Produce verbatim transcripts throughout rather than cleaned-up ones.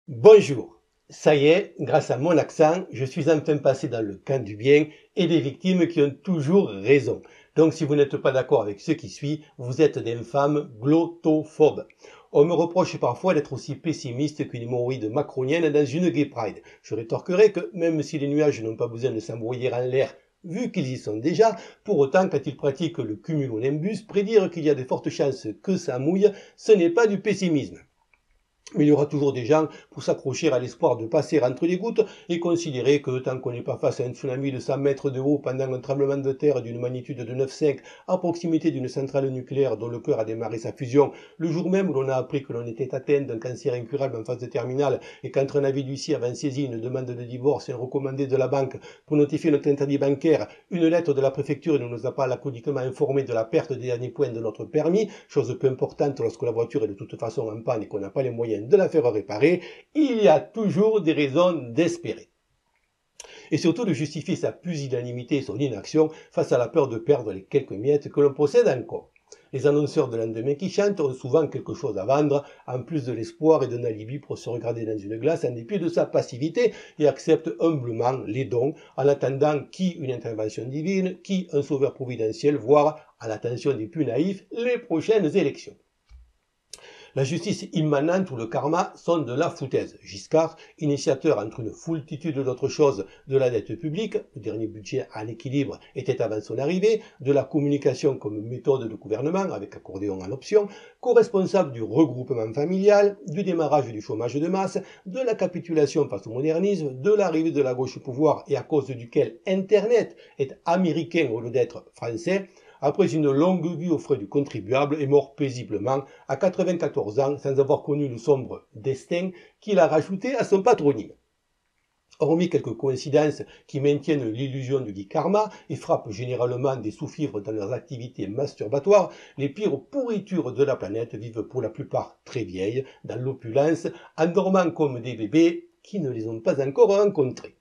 Bonjour, ça y est, grâce à mon accent, je suis enfin passé dans le camp du bien et des victimes qui ont toujours raison. Donc si vous n'êtes pas d'accord avec ce qui suit, vous êtes d'infâmes glottophobes. On me reproche parfois d'être aussi pessimiste qu'une hémorroïde macronienne dans une gay pride. Je rétorquerai que même si les nuages n'ont pas besoin de s'embrouiller en l'air, vu qu'ils y sont déjà, pour autant quand ils pratiquent le cumulonimbus, prédire qu'il y a de fortes chances que ça mouille, ce n'est pas du pessimisme. Mais il y aura toujours des gens pour s'accrocher à l'espoir de passer entre les gouttes et considérer que tant qu'on n'est pas face à un tsunami de cent mètres de haut pendant un tremblement de terre d'une magnitude de neuf virgule cinq à proximité d'une centrale nucléaire dont le cœur a démarré sa fusion, le jour même où l'on a appris que l'on était atteint d'un cancer incurable en phase de terminale et qu'entre un avis d'huissier avant saisie, une demande de divorce et un recommandé de la banque pour notifier notre interdit bancaire, une lettre de la préfecture ne nous a pas laconiquement informé de la perte des derniers points de notre permis, chose peu importante lorsque la voiture est de toute façon en panne et qu'on n'a pas les moyens de la faire réparer, il y a toujours des raisons d'espérer. Et surtout de justifier sa pusillanimité et son inaction face à la peur de perdre les quelques miettes que l'on possède encore. Les annonceurs de lendemain qui chantent ont souvent quelque chose à vendre, en plus de l'espoir et d'un alibi pour se regarder dans une glace en dépit de sa passivité et acceptent humblement les dons en attendant qui une intervention divine, qui un sauveur providentiel, voire, à l'attention des plus naïfs, les prochaines élections. La justice immanente ou le karma sont de la foutaise. Giscard, initiateur entre une foultitude d'autres choses de la dette publique, le dernier budget à l'équilibre était avant son arrivée, de la communication comme méthode de gouvernement avec accordéon en option, co-responsable du regroupement familial, du démarrage du chômage de masse, de la capitulation face au modernisme, de l'arrivée de la gauche au pouvoir et à cause duquel Internet est américain au lieu d'être français, après une longue vie aux frais du contribuable, est mort paisiblement à quatre-vingt-quatorze ans sans avoir connu le sombre destin qu'il a rajouté à son patronyme. Hormis quelques coïncidences qui maintiennent l'illusion du dit karma et frappent généralement des sous-fifres dans leurs activités masturbatoires, les pires pourritures de la planète vivent pour la plupart très vieilles, dans l'opulence, en dormant comme des bébés qui ne les ont pas encore rencontrés.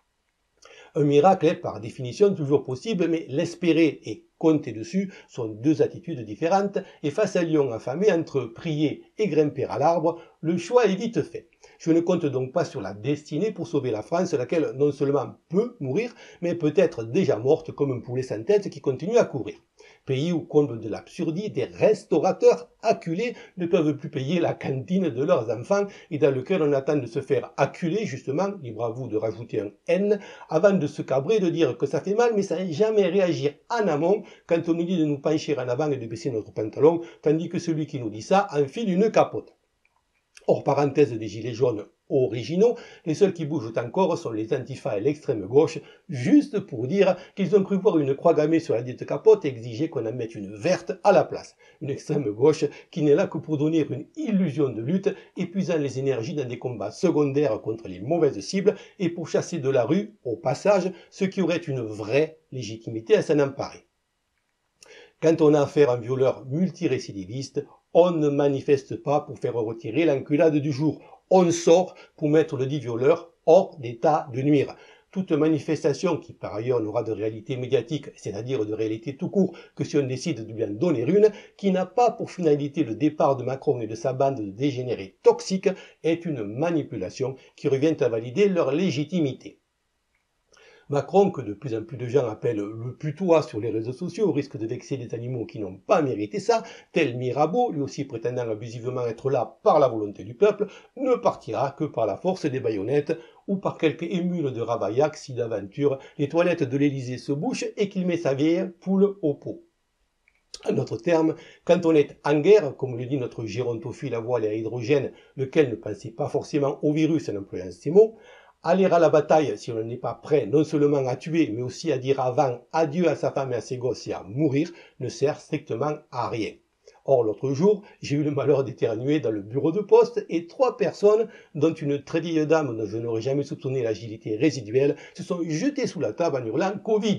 Un miracle est par définition toujours possible, mais l'espérer et compter dessus sont deux attitudes différentes, et face à lion affamé entre prier et grimper à l'arbre, le choix est vite fait. Je ne compte donc pas sur la destinée pour sauver la France, laquelle non seulement peut mourir, mais peut être déjà morte comme un poulet sans tête qui continue à courir. Pays où, comble de l'absurdité, des restaurateurs acculés ne peuvent plus payer la cantine de leurs enfants et dans lequel on attend de se faire acculer, justement, libre à vous de rajouter un N, avant de se cabrer, de dire que ça fait mal, mais sans jamais réagir en amont quand on nous dit de nous pencher en avant et de baisser notre pantalon, tandis que celui qui nous dit ça enfile une capote. Hors parenthèse des gilets jaunes originaux, les seuls qui bougent encore sont les antifas et l'extrême gauche, juste pour dire qu'ils ont cru voir une croix gammée sur la dite capote et exiger qu'on en mette une verte à la place. Une extrême gauche qui n'est là que pour donner une illusion de lutte, épuisant les énergies dans des combats secondaires contre les mauvaises cibles et pour chasser de la rue, au passage, ceux qui auraient une vraie légitimité à s'en emparer. Quand on a affaire à un violeur multirécidiviste, on ne manifeste pas pour faire retirer l'enculade du jour. On sort pour mettre le dit violeur hors d'état de nuire. Toute manifestation qui par ailleurs n'aura de réalité médiatique, c'est-à-dire de réalité tout court, que si on décide de lui en donner une, qui n'a pas pour finalité le départ de Macron et de sa bande de dégénérés toxiques, est une manipulation qui revient à valider leur légitimité. Macron, que de plus en plus de gens appellent le putois sur les réseaux sociaux, au risque de vexer des animaux qui n'ont pas mérité ça, tel Mirabeau, lui aussi prétendant abusivement être là par la volonté du peuple, ne partira que par la force des baïonnettes ou par quelque émule de Ravaillac si d'aventure les toilettes de l'Élysée se bouchent et qu'il met sa vieille poule au pot. En d'autres termes, quand on est en guerre, comme le dit notre gérontophile à voile et à hydrogène, lequel ne pensait pas forcément au virus en employant ces mots, aller à la bataille si on n'est pas prêt non seulement à tuer, mais aussi à dire avant adieu à sa femme et à ses gosses et à mourir, ne sert strictement à rien. Or, l'autre jour, j'ai eu le malheur d'éternuer dans le bureau de poste et trois personnes, dont une très vieille dame dont je n'aurais jamais soupçonné l'agilité résiduelle, se sont jetées sous la table en hurlant « Covid ».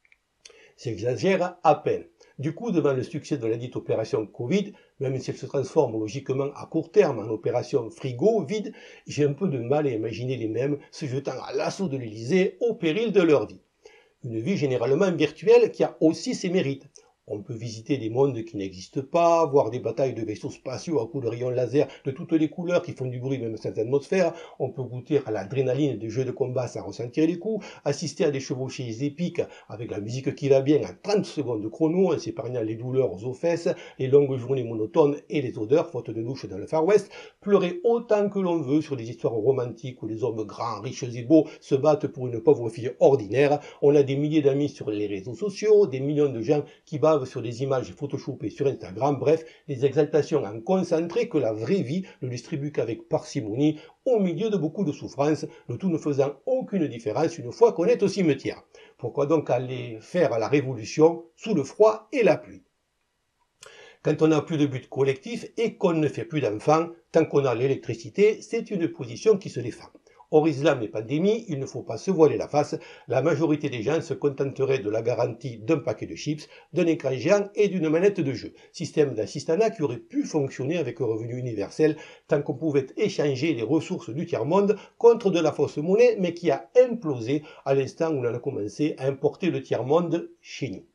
J'exagère à peine. Du coup, devant le succès de la dite opération Covid, même si elle se transforme logiquement à court terme en opération frigo vide, j'ai un peu de mal à imaginer les mêmes se jetant à l'assaut de l'Élysée au péril de leur vie. Une vie généralement virtuelle qui a aussi ses mérites. On peut visiter des mondes qui n'existent pas, voir des batailles de vaisseaux spatiaux à coups de rayons laser de toutes les couleurs qui font du bruit même sans atmosphère. On peut goûter à l'adrénaline des jeux de combat sans ressentir les coups, assister à des chevauchées épiques avec la musique qui va bien en trente secondes de chrono, en s'épargnant les douleurs aux fesses, les longues journées monotones et les odeurs, faute de douche dans le Far West, pleurer autant que l'on veut sur des histoires romantiques où les hommes grands, riches et beaux se battent pour une pauvre fille ordinaire. On a des milliers d'amis sur les réseaux sociaux, des millions de gens qui bavent sur des images photoshopées sur Instagram, bref, des exaltations en concentré que la vraie vie ne distribue qu'avec parcimonie, au milieu de beaucoup de souffrances, le tout ne faisant aucune différence une fois qu'on est au cimetière. Pourquoi donc aller faire la révolution sous le froid et la pluie? Quand on n'a plus de but collectif et qu'on ne fait plus d'enfants, tant qu'on a l'électricité, c'est une position qui se défend. Hors islam et pandémie, il ne faut pas se voiler la face, la majorité des gens se contenteraient de la garantie d'un paquet de chips, d'un écran géant et d'une manette de jeu. Système d'assistanat qui aurait pu fonctionner avec un revenu universel tant qu'on pouvait échanger les ressources du tiers-monde contre de la fausse monnaie, mais qui a implosé à l'instant où on a commencé à importer le tiers-monde chez nous.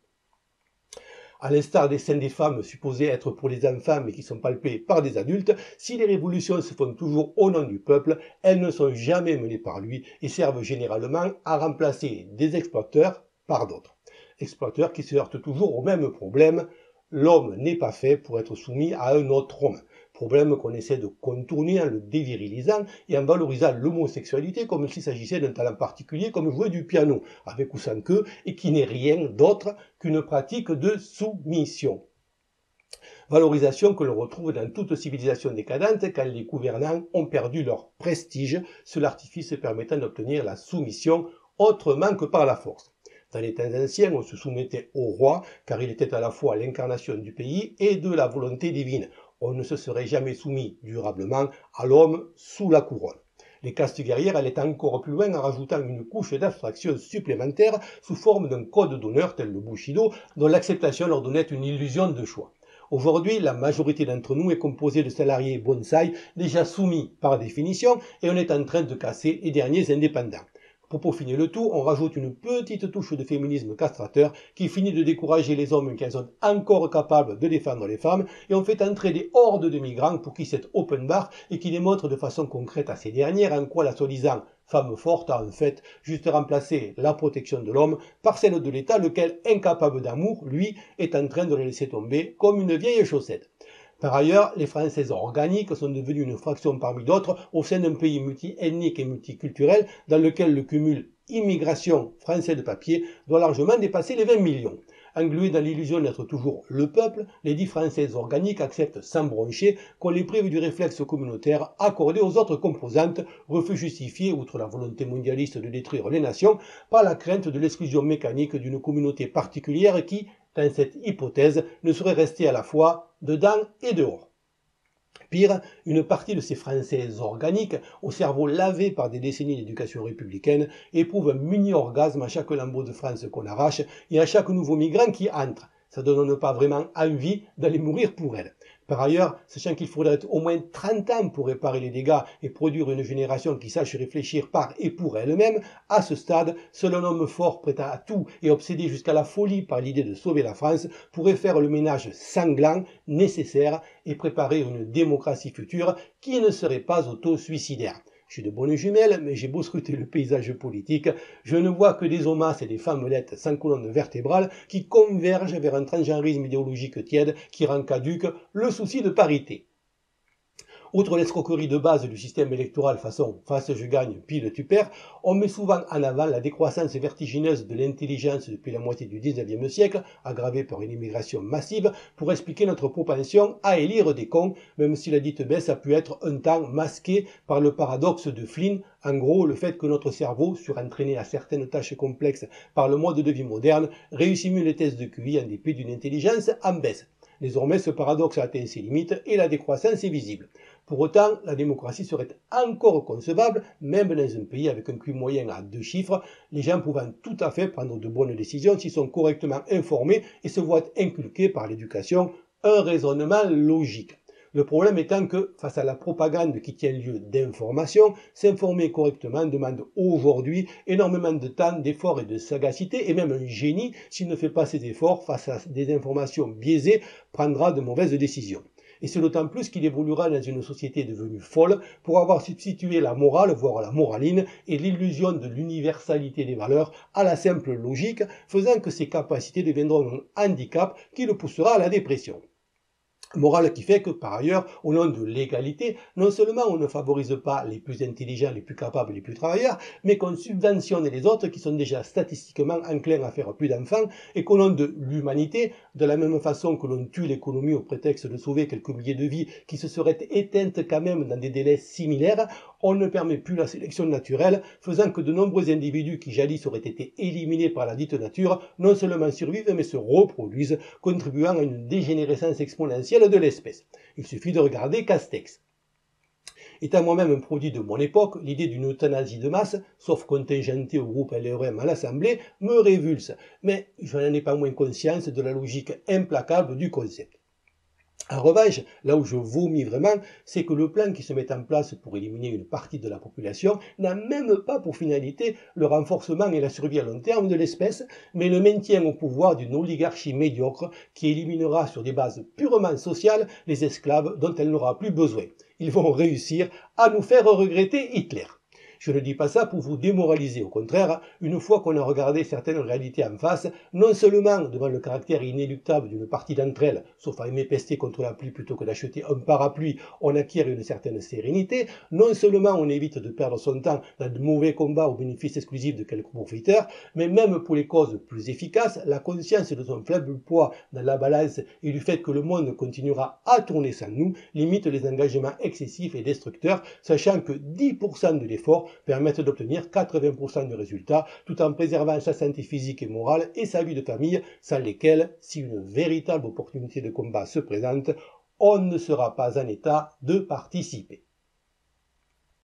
À l'instar des seins des femmes supposés être pour les enfants mais qui sont palpés par des adultes, si les révolutions se font toujours au nom du peuple, elles ne sont jamais menées par lui et servent généralement à remplacer des exploiteurs par d'autres. Exploiteurs qui se heurtent toujours au même problème, l'homme n'est pas fait pour être soumis à un autre homme. Problème qu'on essaie de contourner en le dévirilisant et en valorisant l'homosexualité comme s'il s'agissait d'un talent particulier comme jouer du piano, avec ou sans queue, et qui n'est rien d'autre qu'une pratique de soumission. Valorisation que l'on retrouve dans toute civilisation décadente quand les gouvernants ont perdu leur prestige, seul artifice permettant d'obtenir la soumission autrement que par la force. Dans les temps anciens, on se soumettait au roi, car il était à la fois l'incarnation du pays et de la volonté divine. On ne se serait jamais soumis durablement à l'homme sous la couronne. Les castes guerrières allaient encore plus loin en rajoutant une couche d'abstraction supplémentaire sous forme d'un code d'honneur tel le Bushido, dont l'acceptation leur donnait une illusion de choix. Aujourd'hui, la majorité d'entre nous est composée de salariés bonsaï déjà soumis par définition et on est en train de casser les derniers indépendants. Pour peaufiner le tout, on rajoute une petite touche de féminisme castrateur qui finit de décourager les hommes qui sont encore capables de défendre les femmes et on fait entrer des hordes de migrants pour qui c'est open bar et qui démontrent de façon concrète à ces dernières en quoi la soi-disant femme forte a en fait juste remplacé la protection de l'homme par celle de l'État, lequel, incapable d'amour, lui, est en train de les laisser tomber comme une vieille chaussette. Par ailleurs, les Françaises organiques sont devenues une fraction parmi d'autres au sein d'un pays multi-ethnique et multiculturel dans lequel le cumul immigration français de papier doit largement dépasser les vingt millions. Englués dans l'illusion d'être toujours le peuple, les dix Françaises organiques acceptent sans broncher qu'on les prive du réflexe communautaire accordé aux autres composantes, refus justifié, outre la volonté mondialiste de détruire les nations, par la crainte de l'exclusion mécanique d'une communauté particulière qui, dans cette hypothèse, ne saurait rester à la fois dedans et dehors. Pire, une partie de ces Françaises organiques, au cerveau lavé par des décennies d'éducation républicaine, éprouve un mini-orgasme à chaque lambeau de France qu'on arrache et à chaque nouveau migrant qui entre. Ça ne donne pas vraiment envie d'aller mourir pour elles. Par ailleurs, sachant qu'il faudrait au moins trente ans pour réparer les dégâts et produire une génération qui sache réfléchir par et pour elle-même, à ce stade, seul un homme fort prêt à tout et obsédé jusqu'à la folie par l'idée de sauver la France pourrait faire le ménage sanglant nécessaire et préparer une démocratie future qui ne serait pas auto-suicidaire. Je suis de bonnes jumelles, mais j'ai beau scruter le paysage politique, je ne vois que des homas et des femmelettes sans colonne vertébrale qui convergent vers un transgenrisme idéologique tiède qui rend caduque le souci de parité. Outre l'escroquerie de base du système électoral façon « face je gagne, pile tu perds », on met souvent en avant la décroissance vertigineuse de l'intelligence depuis la moitié du dix-neuvième siècle, aggravée par une immigration massive, pour expliquer notre propension à élire des cons, même si la dite baisse a pu être un temps masquée par le paradoxe de Flynn, en gros le fait que notre cerveau, surentraîné à certaines tâches complexes par le mode de vie moderne, réussit mieux les tests de Q I en dépit d'une intelligence en baisse. Désormais, ce paradoxe a atteint ses limites et la décroissance est visible. Pour autant, la démocratie serait encore concevable, même dans un pays avec un Q I moyen à deux chiffres, les gens pouvant tout à fait prendre de bonnes décisions s'ils sont correctement informés et se voient inculquer par l'éducation un raisonnement logique. Le problème étant que, face à la propagande qui tient lieu d'information, s'informer correctement demande aujourd'hui énormément de temps, d'efforts et de sagacité, et même un génie, s'il ne fait pas ces efforts face à des informations biaisées, prendra de mauvaises décisions. Et c'est d'autant plus qu'il évoluera dans une société devenue folle pour avoir substitué la morale, voire la moraline, et l'illusion de l'universalité des valeurs à la simple logique, faisant que ses capacités deviendront un handicap qui le poussera à la dépression. Morale qui fait que, par ailleurs, au nom de l'égalité, non seulement on ne favorise pas les plus intelligents, les plus capables, les plus travailleurs, mais qu'on subventionne les autres qui sont déjà statistiquement enclins à faire plus d'enfants, et qu'au nom de l'humanité, de la même façon que l'on tue l'économie au prétexte de sauver quelques milliers de vies qui se seraient éteintes quand même dans des délais similaires, on ne permet plus la sélection naturelle, faisant que de nombreux individus qui jadis auraient été éliminés par la dite nature, non seulement survivent, mais se reproduisent, contribuant à une dégénérescence exponentielle de l'espèce. Il suffit de regarder Castex. Étant moi-même un produit de mon époque, l'idée d'une euthanasie de masse, sauf contingentée au groupe L R M à l'Assemblée, me révulse, mais je n'en ai pas moins conscience de la logique implacable du concept. En revanche, là où je vomis vraiment, c'est que le plan qui se met en place pour éliminer une partie de la population n'a même pas pour finalité le renforcement et la survie à long terme de l'espèce, mais le maintien au pouvoir d'une oligarchie médiocre qui éliminera sur des bases purement sociales les esclaves dont elle n'aura plus besoin. Ils vont réussir à nous faire regretter Hitler. Je ne dis pas ça pour vous démoraliser, au contraire, une fois qu'on a regardé certaines réalités en face, non seulement devant le caractère inéluctable d'une partie d'entre elles, sauf à aimer pester contre la pluie plutôt que d'acheter un parapluie, on acquiert une certaine sérénité, non seulement on évite de perdre son temps dans de mauvais combats au bénéfice exclusif de quelques profiteurs, mais même pour les causes plus efficaces, la conscience de son faible poids dans la balance et du fait que le monde continuera à tourner sans nous, limite les engagements excessifs et destructeurs, sachant que dix pour cent de l'effort permettent d'obtenir quatre-vingts pour cent de résultats tout en préservant sa santé physique et morale et sa vie de famille, sans lesquelles, si une véritable opportunité de combat se présente, on ne sera pas en état de participer.